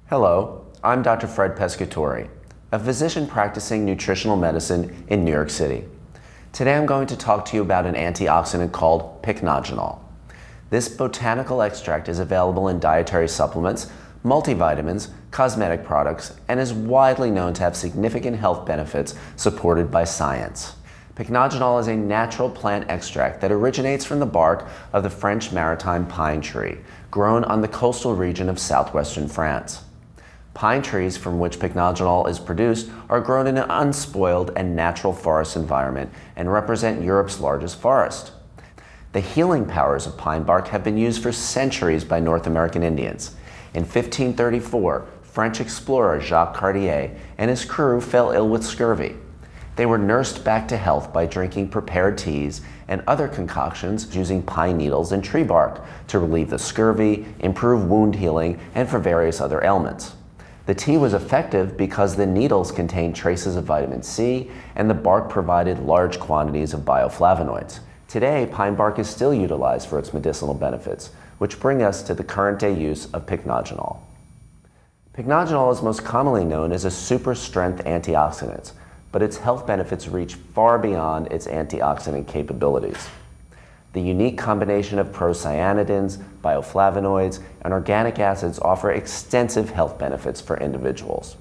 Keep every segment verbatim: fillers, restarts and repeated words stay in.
Hello, I'm Doctor Fred Pescatore, a physician practicing nutritional medicine in New York City. Today I'm going to talk to you about an antioxidant called pycnogenol. This botanical extract is available in dietary supplements, multivitamins, cosmetic products, and is widely known to have significant health benefits supported by science. Pycnogenol is a natural plant extract that originates from the bark of the French maritime pine tree, grown on the coastal region of southwestern France. Pine trees from which pycnogenol is produced are grown in an unspoiled and natural forest environment and represent Europe's largest forest. The healing powers of pine bark have been used for centuries by North American Indians. In fifteen thirty-four, French explorer Jacques Cartier and his crew fell ill with scurvy. They were nursed back to health by drinking prepared teas and other concoctions using pine needles and tree bark to relieve the scurvy, improve wound healing, and for various other ailments. The tea was effective because the needles contained traces of vitamin C and the bark provided large quantities of bioflavonoids. Today, pine bark is still utilized for its medicinal benefits, which bring us to the current day use of pycnogenol. Pycnogenol is most commonly known as a super strength antioxidant, but its health benefits reach far beyond its antioxidant capabilities. The unique combination of procyanidins, bioflavonoids, and organic acids offer extensive health benefits for individuals.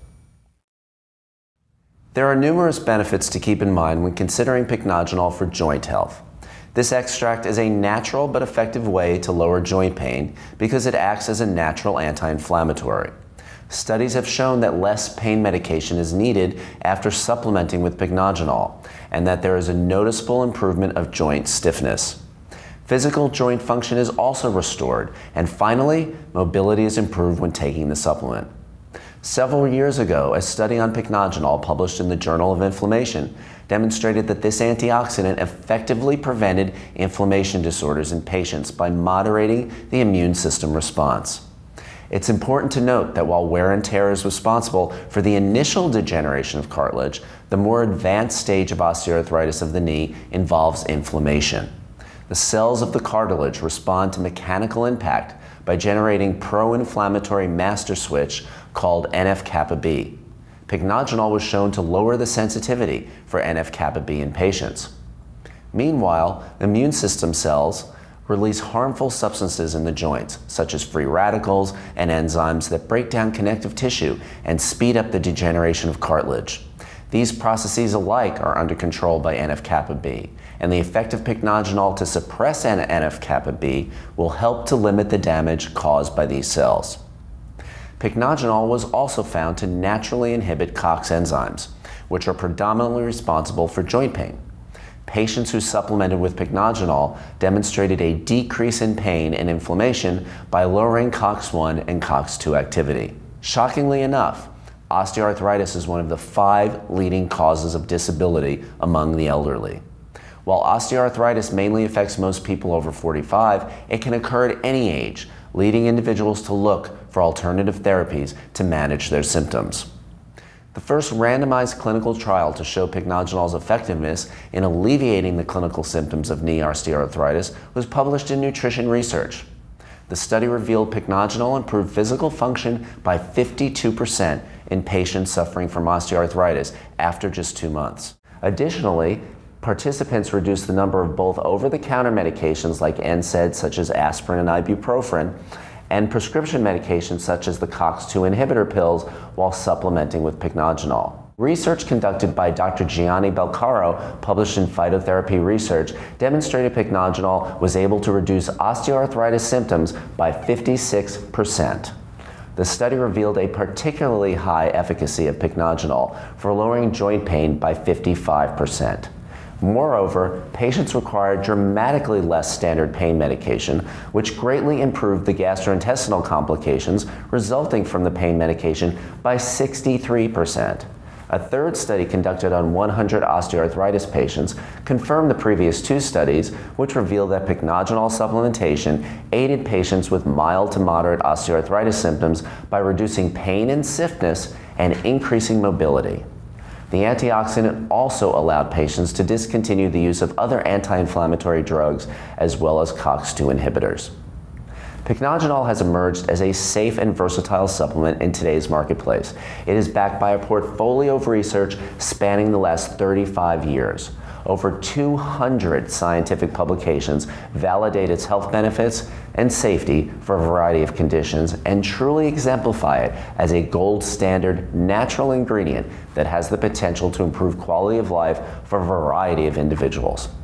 There are numerous benefits to keep in mind when considering pycnogenol for joint health. This extract is a natural but effective way to lower joint pain because it acts as a natural anti-inflammatory. Studies have shown that less pain medication is needed after supplementing with pycnogenol, and that there is a noticeable improvement of joint stiffness. Physical joint function is also restored, and finally, mobility is improved when taking the supplement. Several years ago, a study on pycnogenol published in the Journal of Inflammation demonstrated that this antioxidant effectively prevented inflammation disorders in patients by moderating the immune system response. It's important to note that while wear and tear is responsible for the initial degeneration of cartilage, the more advanced stage of osteoarthritis of the knee involves inflammation. The cells of the cartilage respond to mechanical impact by generating pro-inflammatory master switch called N F kappa B. Pycnogenol was shown to lower the sensitivity for N F kappa B in patients. Meanwhile, immune system cells release harmful substances in the joints, such as free radicals and enzymes that break down connective tissue and speed up the degeneration of cartilage. These processes alike are under control by N F kappa B, and the effect of pycnogenol to suppress N F kappa B will help to limit the damage caused by these cells. Pycnogenol was also found to naturally inhibit COX enzymes, which are predominantly responsible for joint pain. Patients who supplemented with pycnogenol demonstrated a decrease in pain and inflammation by lowering COX one and COX two activity. Shockingly enough, osteoarthritis is one of the five leading causes of disability among the elderly. While osteoarthritis mainly affects most people over forty-five, it can occur at any age, leading individuals to look for alternative therapies to manage their symptoms. The first randomized clinical trial to show pycnogenol's effectiveness in alleviating the clinical symptoms of knee osteoarthritis was published in Nutrition Research. The study revealed pycnogenol improved physical function by fifty-two percent in patients suffering from osteoarthritis after just two months. Additionally, participants reduced the number of both over-the-counter medications like N SAIDs such as aspirin and ibuprofen, and prescription medications such as the COX two inhibitor pills while supplementing with pycnogenol. Research conducted by Doctor Gianni Belcaro, published in Phytotherapy Research, demonstrated pycnogenol was able to reduce osteoarthritis symptoms by fifty-six percent. The study revealed a particularly high efficacy of pycnogenol for lowering joint pain by fifty-five percent. Moreover, patients required dramatically less standard pain medication, which greatly improved the gastrointestinal complications resulting from the pain medication by sixty-three percent. A third study conducted on one hundred osteoarthritis patients confirmed the previous two studies, which revealed that pycnogenol supplementation aided patients with mild to moderate osteoarthritis symptoms by reducing pain and stiffness and increasing mobility. The antioxidant also allowed patients to discontinue the use of other anti-inflammatory drugs as well as COX two inhibitors. Pycnogenol has emerged as a safe and versatile supplement in today's marketplace. It is backed by a portfolio of research spanning the last thirty-five years. Over two hundred scientific publications validate its health benefits and safety for a variety of conditions and truly exemplify it as a gold standard natural ingredient that has the potential to improve quality of life for a variety of individuals.